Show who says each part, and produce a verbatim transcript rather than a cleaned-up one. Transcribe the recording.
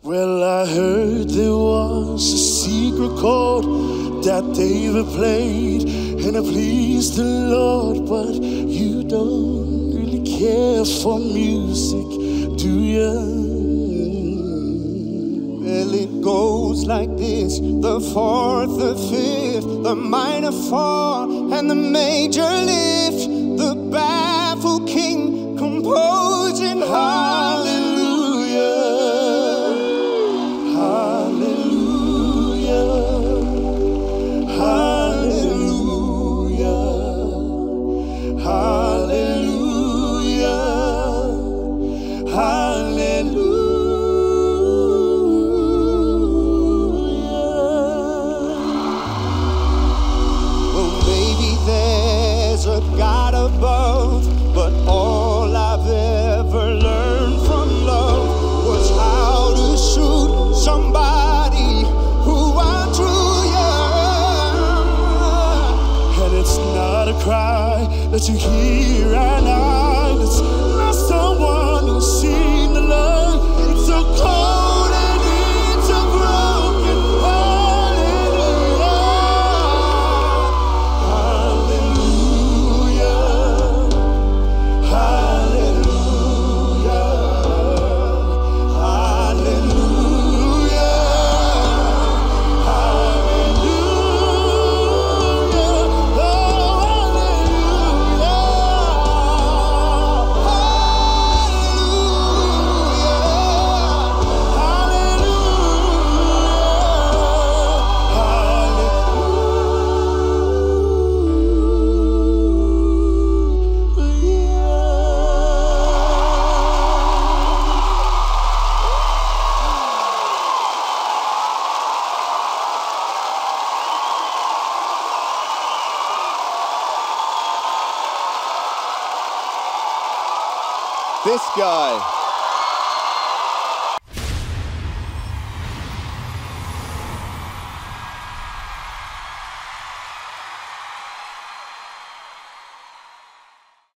Speaker 1: Well, I heard there was a secret chord that David played, and it pleased the Lord, but you don't really care for music, do you? Well, it goes like this: the fourth, the fifth, the minor fall, and the major lift. The baffled king composing hallelujah, hallelujah, hallelujah, hallelujah, hallelujah. God above, but all I've ever learned from love was how to shoot somebody who outdrew you. And it's not a cry that you hear at night, it's not someone who's seen the light. It's a cold and it's a broken
Speaker 2: This guy.